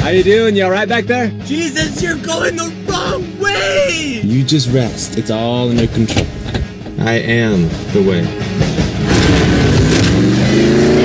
How you doing? You alright back there? Jesus, you're going the wrong way! You just rest. It's all under control. I am the way.